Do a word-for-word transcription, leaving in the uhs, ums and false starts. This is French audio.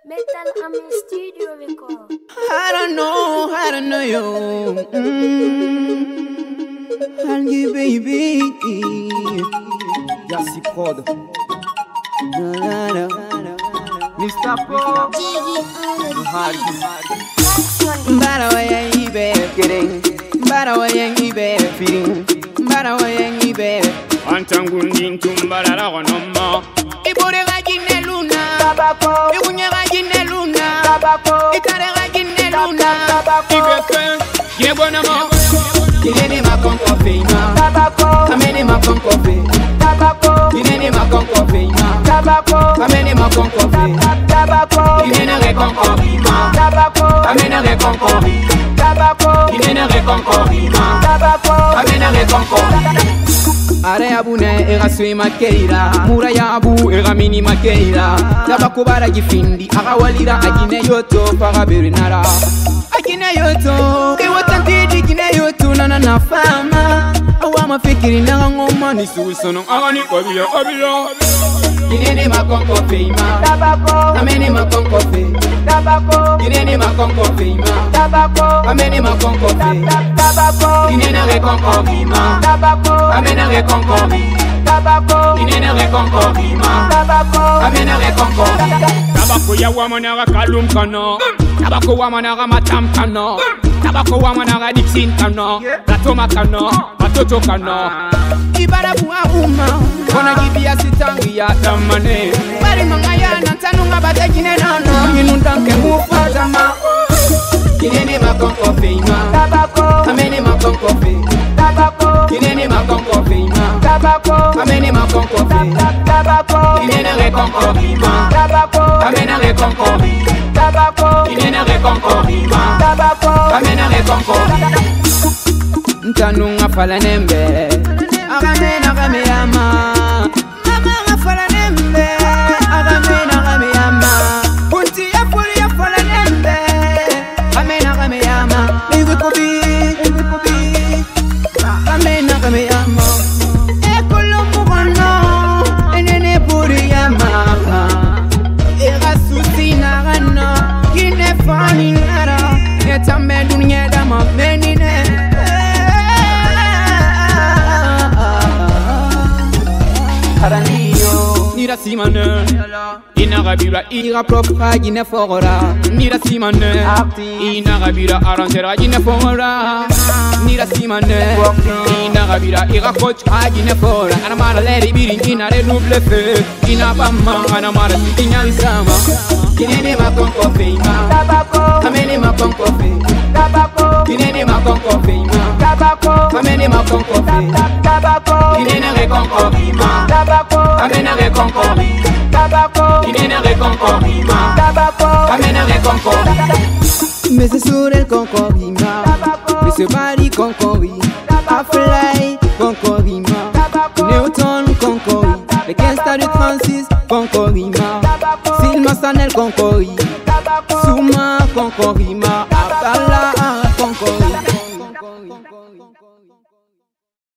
Metal Ami Studio Record. I don't know, I don't know you. Mm. Angie baby, Yassi Prod. Mister Pop, Barawaya ibe kidding, Barawaya ibe feeding, Barawaya ibe. Antangundin tumbarara wanoma. Ibore gajine luna, Ibunya gajine luna, Ikare gajine luna, Ibeke, yebonama. Kinene makonko feina, Kamene makonko fe, Kinene makonko feina, Kamene makonko fe, Kinene rekonko rima, Kamene rekonko rima, Kinene rekonko rima, Kamene rekonko rima. Are abune era sui makeira, mura ya abu era mini makeira. Tabako bara gifindi, akawalira agine yoto para berinara. Agine yoto, ke watantidi gine yoto na na na fama. Awa mafikiri na ngoma ni susono, Agani obio obio. Kinene makonko feima, Kamene makonko fe, Kinene makonko feima, Kamene makonko fe, Kinene rekonko rima, Kamene rekonko rima, Kinene rekonko rima, Kamene rekonko rima. Tabako ya wamana kalum kana, Tabako wamana matam kana, Tabako wamana dixin kana, Platoma kana, Patoto kana. Ibara buwa uma, kona gibia sitangi ya Tamane, bari mangaya na tanunga bata kine nana. Yinundanke mufatama, Kinene makonko feima, Kamene makonko fe, Kinene makonko feima, Kamene makonko fe, Kinene rekonko rima, Kamene rekonko rima, Kinene rekonko rima, Kamene rekonko rima. Ntanunga fala nembe, Agame na game yama, Mama nga fala nembe, Agame na game yama, Punti ya fuli ya fala nembe, Agame na game yama, Iwi kubi, iwi kubi, Agame na game yama, Ekolo mugono, Enene puri yama, Ega susi na gana, Kine fani nara, Etambe dunya dama menine. Nira simane, inagabira ira propra gine fora. Nira simane, inagabira arrangera gine fora. Nira simane, inagabira ira coach gine fora. Anamara leri birin inare double fe. Inabama anamara sikinya isama. Kinene makonko feima, Kamene makonko fe, Kinene makonko feima, Kamene makonko fe, Kinene rekonko rima, Kamene rekonko rima, Kinene rekonko rima, Kamene rekonko rima. Mais c'est sur el concorima, mais c'est bari concori, Aflay concorima, Newton concori, les gangsters du trente-six concorima, Silma Sanel concori, Souma concorima.